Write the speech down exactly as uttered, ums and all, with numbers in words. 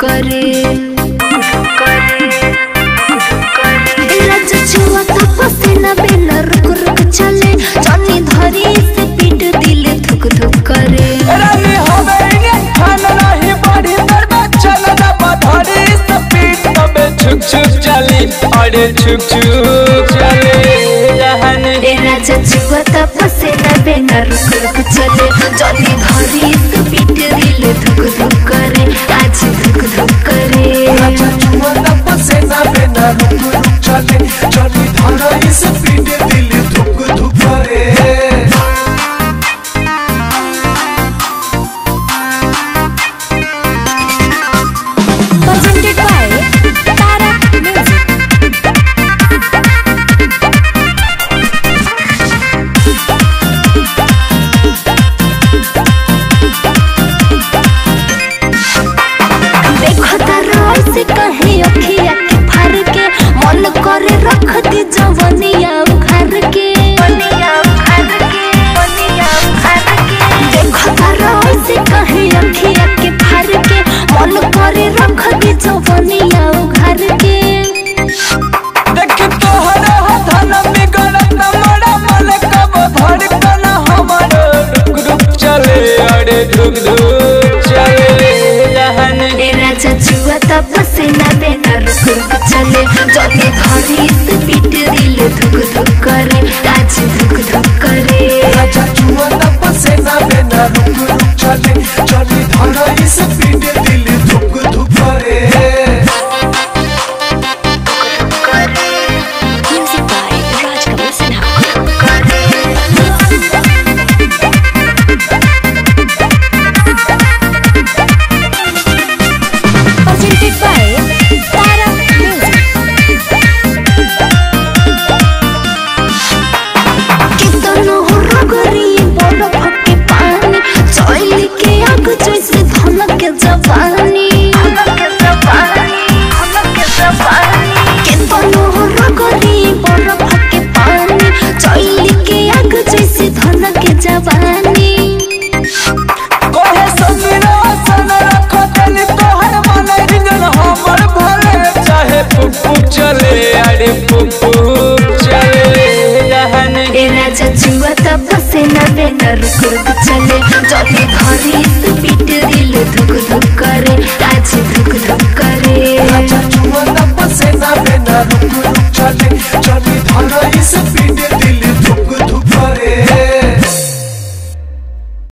करे राजा छुआ तो पसीना बिना रुक रुक चले जानी धरी से पीट दिल धुक धुक करे रानी हमें खाना नहीं बड़ी दरबार चला ना बधारी से पीट तबे छुक छुक चली अरे छुक छुक चले ए राजा छुआ तो पसीना बिना रुक रुक चले जानी धरी से पीट दिल धुक धुक करे आज धुक धुक करे राजा छुआ तो पसीना बिना रुक रुक चले जानी धरी से पीट दिल धुक धुक करे जवनिया घर के देखो तारा से कहे अखिया के फार के मन करे रख दी जवनिया घर के देख तोहरा धन बिगड़त मोरा मन कब धड़कन हमर रुक रुक चले अरे धुक धुक चले ए राजा छुआ तो पसीना बिना रुक रुक चले जल्दी धरी से पीट दिल धुक धुक करे आज धुक धुक करे राजा छुआ तो पसीना बिना रुक रुक चले जल्दी धरी से पीट दिल धुक धुक करे music by Rajkamal Sinha presented by Tara Music कितनो हो रगरी बोलो फके पानी चोइल के आग जैसे धमक के जवानी धमक के जवानी धमक के जवानी कितनो हो रगरी बोलो फके पानी चोइल के आग जैसे धमक के जवानी कोहे समीरा सन रख दिल तोहर मन रिंगन हमर भले चाहे पुपु चले अरे पुपु चले ए राजा छुआ तो पसीना बिना रुक रुक चले जल्दी धरी